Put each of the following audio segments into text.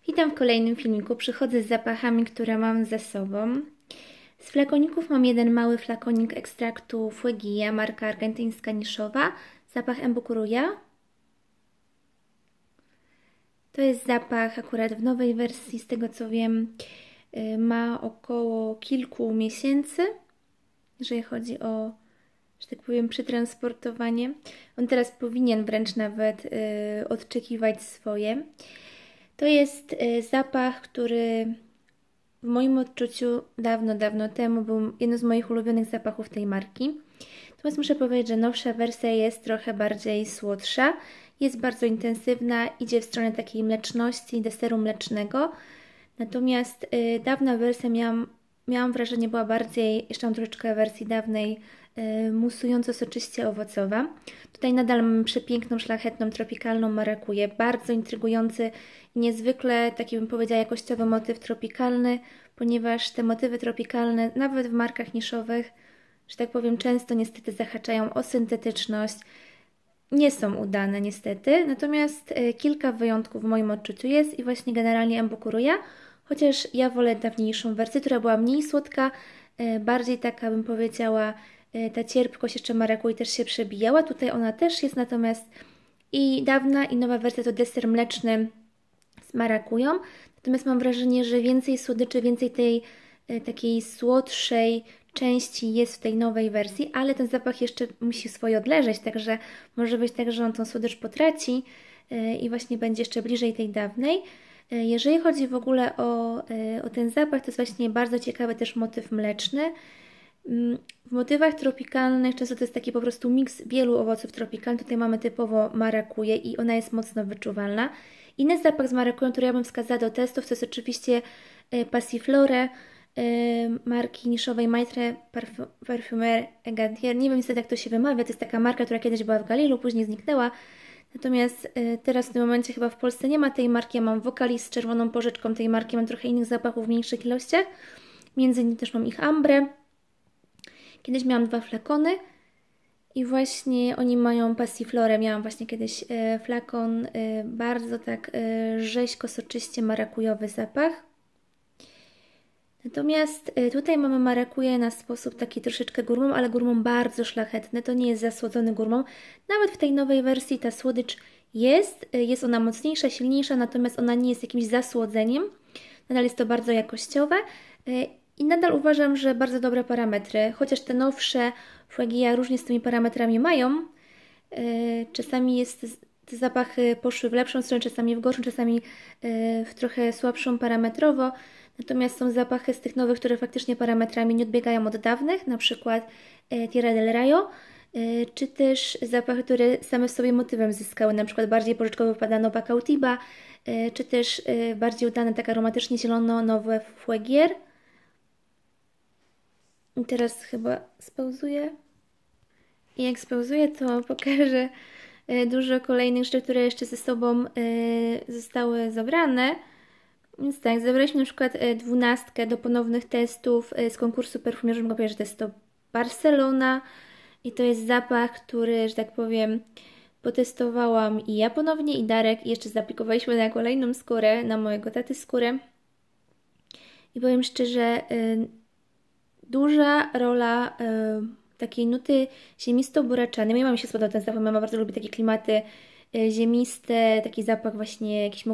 Witam w kolejnym filmiku. Przychodzę z zapachami, które mam ze sobą. Z flakoników mam jeden mały flakonik ekstraktu Fueguilla, marka argentyńska niszowa. Zapach Embukuruya. To jest zapach akurat w nowej wersji, z tego co wiem, ma około kilku miesięcy, jeżeli chodzi o, że tak powiem, przetransportowanie. On teraz powinien wręcz nawet odczekiwać swoje. To jest zapach, który w moim odczuciu dawno temu był jednym z moich ulubionych zapachów tej marki. Natomiast muszę powiedzieć, że nowsza wersja jest trochę bardziej słodsza. Jest bardzo intensywna, idzie w stronę takiej mleczności, deseru mlecznego. Natomiast dawna wersja miałam wrażenie, była bardziej, jeszcze mam troszeczkę wersji dawnej, musująco-soczyście owocowa. Tutaj nadal mamy przepiękną, szlachetną, tropikalną marakuję. Bardzo intrygujący i niezwykle, taki bym powiedziała, jakościowy motyw tropikalny, ponieważ te motywy tropikalne, nawet w markach niszowych, że tak powiem, często niestety zahaczają o syntetyczność. Nie są udane niestety, natomiast kilka wyjątków w moim odczuciu jest i właśnie generalnie Embukuruya, chociaż ja wolę dawniejszą wersję, która była mniej słodka, bardziej taka, bym powiedziała, ta cierpkość jeszcze marakui też się przebijała. Tutaj ona też jest, natomiast i dawna i nowa wersja to deser mleczny z marakują. Natomiast mam wrażenie, że więcej słodyczy, więcej tej takiej słodszej części jest w tej nowej wersji, ale ten zapach jeszcze musi swoje odleżeć, także może być tak, że on tą słodycz potraci i właśnie będzie jeszcze bliżej tej dawnej. Jeżeli chodzi w ogóle o ten zapach, to jest właśnie bardzo ciekawy też motyw mleczny. W motywach tropikalnych często to jest taki po prostu miks wielu owoców tropikalnych. Tutaj mamy typowo marakuję i ona jest mocno wyczuwalna. Inny zapach z marakują, który ja bym wskazała do testów, to jest oczywiście Passiflora marki niszowej Maitre Parfumeur Gantier. Nie wiem niestety, jak to się wymawia. To jest taka marka, która kiedyś była w Galilu, później zniknęła. Natomiast teraz w tym momencie chyba w Polsce nie ma tej marki. Ja mam Vocalis z czerwoną porzeczką tej marki. Mam trochę innych zapachów w mniejszych ilościach. Między innymi też mam ich ambrę. Kiedyś miałam 2 flakony i właśnie oni mają Passiflorę. Miałam właśnie kiedyś flakon, bardzo tak rzeźko-soczyście marakujowy zapach. Natomiast tutaj mamy marakuję na sposób taki troszeczkę gourmand, ale gourmand bardzo szlachetny. To nie jest zasłodzony gourmand. Nawet w tej nowej wersji ta słodycz jest ona mocniejsza, silniejsza, natomiast ona nie jest jakimś zasłodzeniem. Nadal jest to bardzo jakościowe. I nadal uważam, że bardzo dobre parametry, chociaż te nowsze Fueguilla różnie z tymi parametrami mają. Czasami te zapachy poszły w lepszą stronę, czasami w gorszą, czasami w trochę słabszą parametrowo. Natomiast są zapachy z tych nowych, które faktycznie parametrami nie odbiegają od dawnych, na przykład Tierra del Rayo, czy też zapachy, które same w sobie motywem zyskały, na przykład bardziej porzeczkowo Padano Pacautiba, czy też bardziej udane, tak aromatycznie zielono-nowe Fueguier. I teraz chyba spauzuję. I jak spauzuję, to pokażę dużo kolejnych rzeczy, które jeszcze ze sobą zostały zabrane. Więc tak, zabraliśmy na przykład 12 do ponownych testów z konkursu perfumierzy. Mogę powiedzieć, że to jest to Barcelona. I to jest zapach, który, że tak powiem, potestowałam i ja ponownie, i Darek. I jeszcze zaaplikowaliśmy na kolejną skórę, na mojego taty skórę. I powiem szczerze, duża rola takiej nuty ziemisto-buraczanej. Moja mama mi się spodobał ten zapach, mama bardzo lubi takie klimaty ziemiste, taki zapach właśnie jakiejś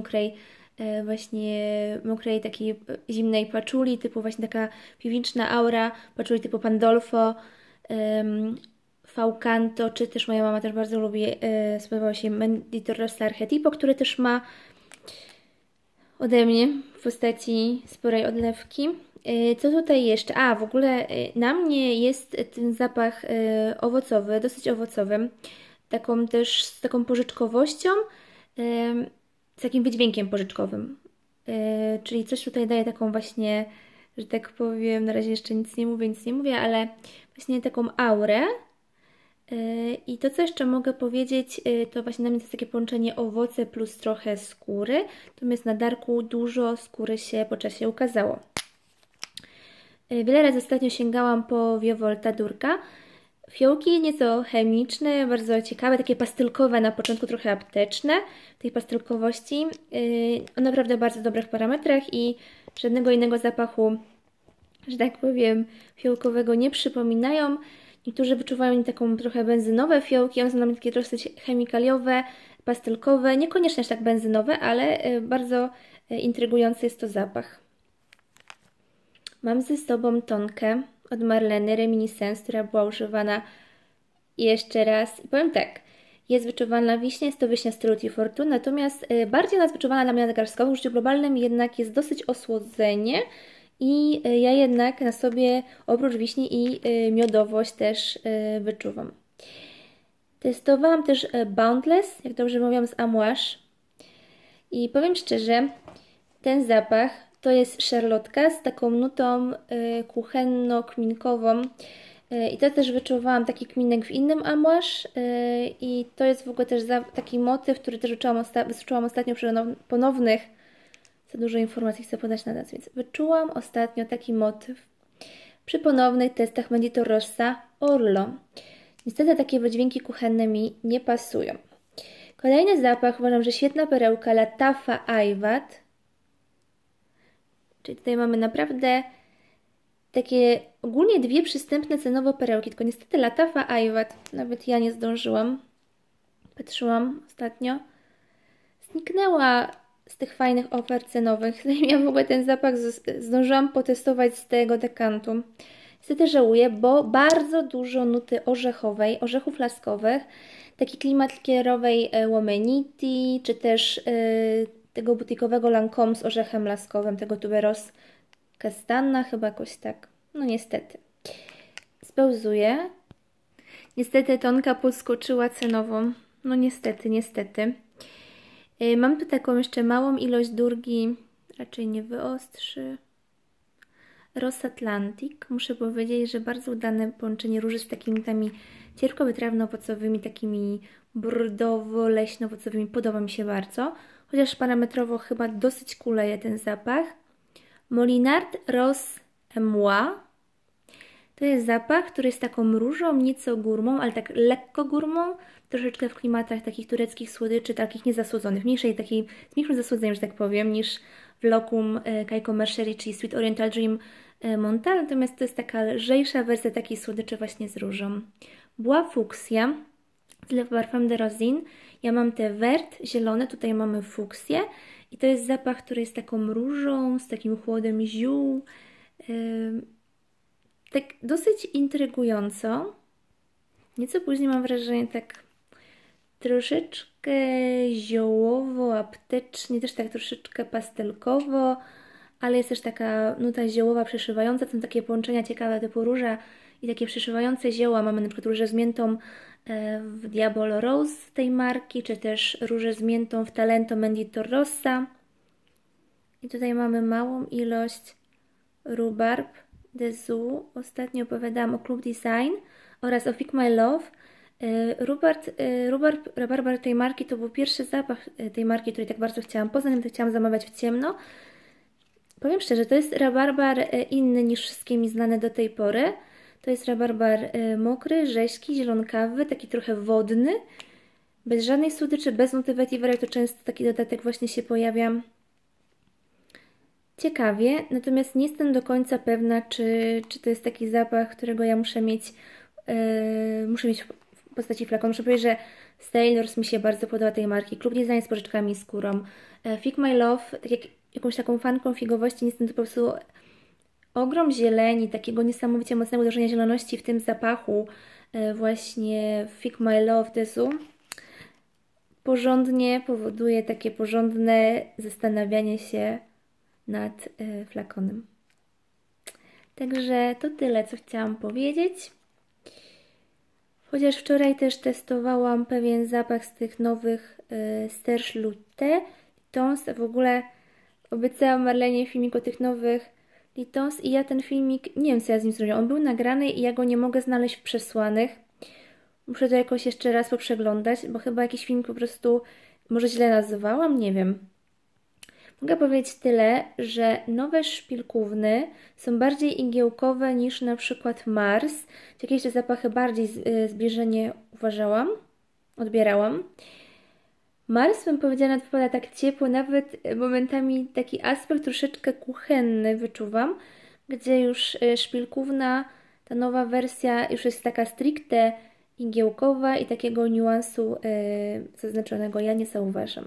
mokrej takiej zimnej paczuli, typu właśnie taka piwniczna aura, paczuli typu Pandolfo, Faucanto, czy też moja mama też bardzo lubi, spodobał się Menditor Rossa Archetipo, który też ma ode mnie w postaci sporej odlewki. Co tutaj jeszcze? A, w ogóle na mnie jest ten zapach owocowy, dosyć owocowy, z taką porzeczkowością, z takim wydźwiękiem porzeczkowym. Czyli coś tutaj daje taką właśnie, że tak powiem, na razie jeszcze nic nie mówię, ale właśnie taką aurę. I to, co jeszcze mogę powiedzieć, to właśnie na mnie to jest takie połączenie owoce plus trochę skóry. Natomiast na Darku dużo skóry się po czasie ukazało. Wiele razy ostatnio sięgałam po Viovolta Durka. Fiołki nieco chemiczne, bardzo ciekawe, takie pastylkowe na początku, trochę apteczne tej pastylkowości. O naprawdę bardzo dobrych parametrach i żadnego innego zapachu, że tak powiem, fiołkowego nie przypominają. Niektórzy wyczuwają taką trochę benzynowe fiołki, one są dla mnie takie dosyć chemikaliowe, pastylkowe, niekoniecznie aż tak benzynowe, ale bardzo intrygujący jest to zapach. Mam ze sobą tonkę od Marleny Reminiscence, która była używana jeszcze raz. I powiem tak, jest wyczuwalna wiśnia, jest to wiśnia z stylu Tea Fortune, natomiast bardziej ona jest wyczuwalna dla mnie nadgarstkowo. W użyciu globalnym jednak jest dosyć osłodzenie i ja jednak na sobie oprócz wiśni i miodowość też wyczuwam. Testowałam też Boundless, jak dobrze mówiłam, z Amouage. I powiem szczerze, ten zapach to jest szarlotka z taką nutą kuchenno-kminkową. I to też wyczuwałam taki kminek w innym Amouage. I to jest w ogóle też taki motyw, który też wyczułam ostatnio przy ponownych, za dużo informacji chcę podać na nas, więc wyczułam ostatnio taki motyw przy ponownych testach Mendito Rossa Orlo. Niestety takie wydźwięki kuchenne mi nie pasują. Kolejny zapach, uważam, że świetna perełka, Lattafa Ayvat. Czyli tutaj mamy naprawdę takie ogólnie dwie przystępne cenowo perełki, tylko niestety Lattafa Ayvat, nawet ja nie zdążyłam, patrzyłam ostatnio, zniknęła z tych fajnych ofert cenowych. Zanim ja w ogóle ten zapach zdążyłam potestować z tego dekantu. Niestety żałuję, bo bardzo dużo nuty orzechowej, orzechów laskowych, taki klimat likierowej Womenity, czy też tego butikowego Lancôme z orzechem laskowym, tego Tuberose Castana, chyba jakoś tak. No niestety. Spauzuję. Niestety tonka podskoczyła cenową. No niestety, niestety. Mam tu taką jeszcze małą ilość durgi, raczej nie wyostrzy. Ross Atlantic. Muszę powiedzieć, że bardzo udane połączenie róży z takimi nutami cierpkowo-wytrawno-owocowymi, takimi bordowo-leśno-owocowymi. Podoba mi się bardzo. Chociaż parametrowo chyba dosyć kuleje ten zapach. Molinard Rose Moi. To jest zapach, który jest taką różą, nieco górmą, ale tak lekko górmą, troszeczkę w klimatach takich tureckich słodyczy, takich niezasłodzonych, mniejszej takiej, z mniejszym zasłodzeniem, że tak powiem, niż w Locum Kaiko Mercery, czyli Sweet Oriental Dream Montal, natomiast to jest taka lżejsza wersja takiej słodyczy właśnie z różą. Bois Fuchsia z Le Parfum de Rosine. Ja mam te vert, zielone, tutaj mamy fuksję i to jest zapach, który jest taką różą, z takim chłodem ziół, tak dosyć intrygująco. Nieco później mam wrażenie tak troszeczkę ziołowo, aptecznie, też tak troszeczkę pastelkowo, ale jest też taka nuta ziołowa przeszywająca. To są takie połączenia ciekawe typu róża i takie przeszywające zioła. Mamy na przykład różę z miętą w Diabolo Rose tej marki, czy też różę z miętą w Talento Mendito Rossa. I tutaj mamy małą ilość Rhubarb Dessous. Ostatnio opowiadałam o Club Design oraz o Fig My Love. Rhubarb rabarbar tej marki to był pierwszy zapach tej marki, który tak bardzo chciałam poznać, to chciałam zamawiać w ciemno. Powiem szczerze, to jest rabarbar inny niż wszystkie mi znane do tej pory. To jest rabarbar mokry, rześki, zielonkawy, taki trochę wodny, bez żadnej słodyczy, bez nuty vetiver, to często taki dodatek właśnie się pojawia. Ciekawie, natomiast nie jestem do końca pewna, czy to jest taki zapach, którego ja muszę mieć w postaci flakonu. Muszę powiedzieć, że Sailors mi się bardzo podoba tej marki. Club Design z porzeczkami i skórą. Fig My Love, tak jak jakąś taką fanką figowości, niestety to po prostu ogrom zieleni, takiego niesamowicie mocnego uderzenia zieloności w tym zapachu właśnie Fig My Love Dessous porządnie powoduje takie porządne zastanawianie się nad flakonem. Także to tyle, co chciałam powiedzieć. Chociaż wczoraj też testowałam pewien zapach z tych nowych Serge Lutté Litons. W ogóle obiecałam Marlenie filmik o tych nowych Litons i ja ten filmik, nie wiem co ja z nim zrobiłam. On był nagrany i ja go nie mogę znaleźć w przesłanych. Muszę to jakoś jeszcze raz poprzeglądać, bo chyba jakiś film po prostu może źle nazywałam, nie wiem. Mogę powiedzieć tyle, że nowe szpilkówny są bardziej igiełkowe niż na przykład Mars. Jakieś te zapachy bardziej zbliżenie odbierałam. Mars, bym powiedziała, wypada tak ciepło, nawet momentami taki aspekt troszeczkę kuchenny wyczuwam, gdzie już szpilkówna, ta nowa wersja już jest taka stricte igiełkowa i takiego niuansu zaznaczonego ja nie zauważam.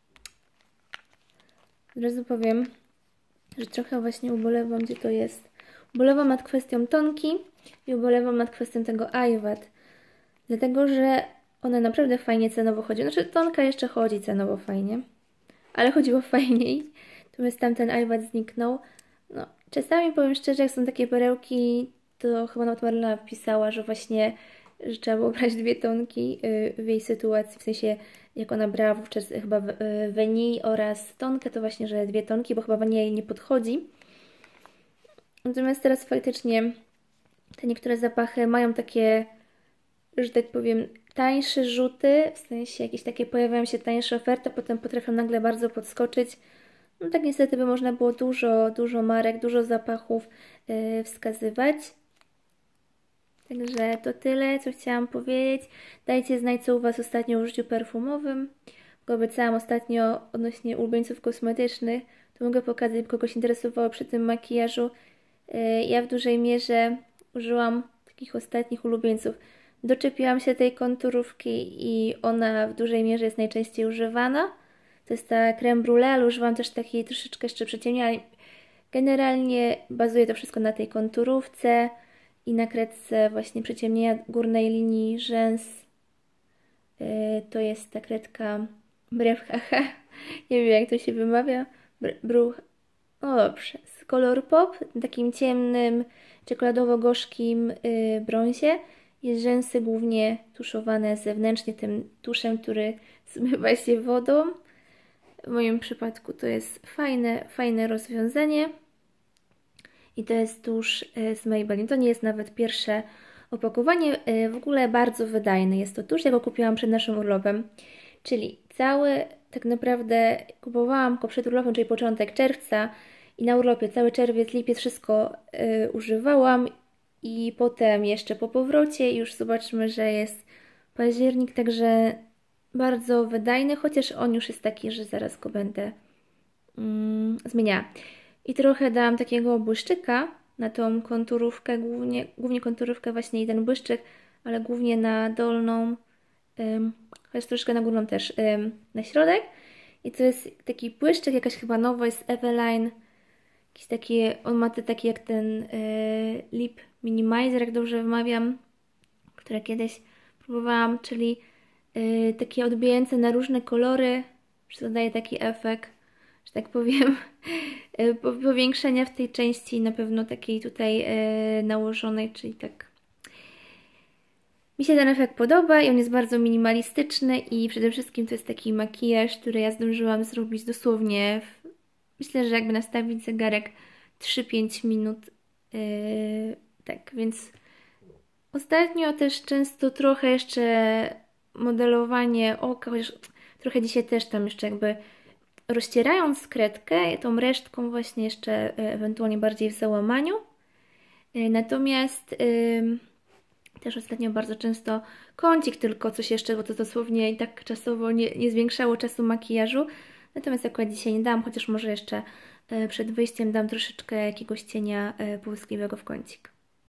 Od razu powiem, że trochę właśnie ubolewam, gdzie to jest. Ubolewam nad kwestią tonki i ubolewam nad kwestią tego Ayvat. Dlatego, że one naprawdę fajnie cenowo chodzi. Znaczy tonka jeszcze chodzi cenowo fajnie, ale chodziło fajniej. Natomiast tamten Ayvat zniknął. No, czasami powiem szczerze, jak są takie perełki, to chyba nawet Marlena pisała, że właśnie że trzeba było brać 2 tonki w jej sytuacji, w sensie jak ona brała wówczas chyba Vanille oraz tonkę, to właśnie, że 2 tonki, bo chyba Vanille jej nie podchodzi. Natomiast teraz faktycznie te niektóre zapachy mają takie, że tak powiem, tańsze rzuty, w sensie jakieś takie pojawiają się tańsze oferty, potem potrafią nagle bardzo podskoczyć. No tak niestety by można było dużo marek, dużo zapachów wskazywać. Także to tyle, co chciałam powiedzieć. Dajcie znać, co u Was ostatnio w użyciu perfumowym. Bo obiecałam ostatnio odnośnie ulubieńców kosmetycznych. To mogę pokazać, by kogoś interesowało przy tym makijażu. Ja w dużej mierze użyłam takich ostatnich ulubieńców. Doczepiłam się tej konturówki i ona w dużej mierze jest najczęściej używana. To jest ta creme brulee, ale używam też takiej troszeczkę jeszcze przyciemnienia. Generalnie bazuje to wszystko na tej konturówce i na kredce właśnie przyciemnienia górnej linii rzęs. To jest ta kredka Brewhaha. Nie wiem, jak to się wymawia. No dobrze. Z Color Pop, takim ciemnym, czekoladowo-gorzkim brązie. Jest rzęsy głównie tuszowane zewnętrznie tym tuszem, który zmywa się wodą. W moim przypadku to jest fajne rozwiązanie. I to jest tusz z Maybelline. To nie jest nawet pierwsze opakowanie. W ogóle bardzo wydajny jest to tusz. Ja go kupiłam przed naszym urlopem. Czyli cały, tak naprawdę kupowałam go przed urlopem, czyli początek czerwca. I na urlopie cały czerwiec, lipiec wszystko używałam. I potem jeszcze po powrocie już zobaczymy, że jest październik. Także bardzo wydajny. Chociaż on już jest taki, że zaraz go będę zmieniała. I trochę dałam takiego błyszczyka na tą konturówkę, głównie konturówkę właśnie i ten błyszczyk, ale głównie na dolną, chociaż troszkę na górną też, na środek. I to jest taki błyszczyk, jakaś chyba nowość z Eveline. Jakiś taki, on ma taki jak ten Lip Minimizer, jak dobrze wymawiam, które kiedyś próbowałam, czyli takie odbijające na różne kolory, że to daje taki efekt, że tak powiem, powiększenia w tej części, na pewno takiej tutaj nałożonej, czyli tak. Mi się ten efekt podoba i on jest bardzo minimalistyczny i przede wszystkim to jest taki makijaż, który ja zdążyłam zrobić dosłownie, myślę, że jakby nastawić zegarek 3-5 minut, tak, więc ostatnio też często trochę jeszcze modelowanie oka, chociaż trochę dzisiaj też tam jeszcze jakby rozcierając kredkę, tą resztką właśnie jeszcze ewentualnie bardziej w załamaniu. Natomiast też ostatnio bardzo często kącik tylko coś jeszcze, bo to dosłownie i tak czasowo nie zwiększało czasu makijażu. Natomiast akurat dzisiaj nie dam, chociaż może jeszcze przed wyjściem dam troszeczkę jakiegoś cienia błyskliwego w kącik.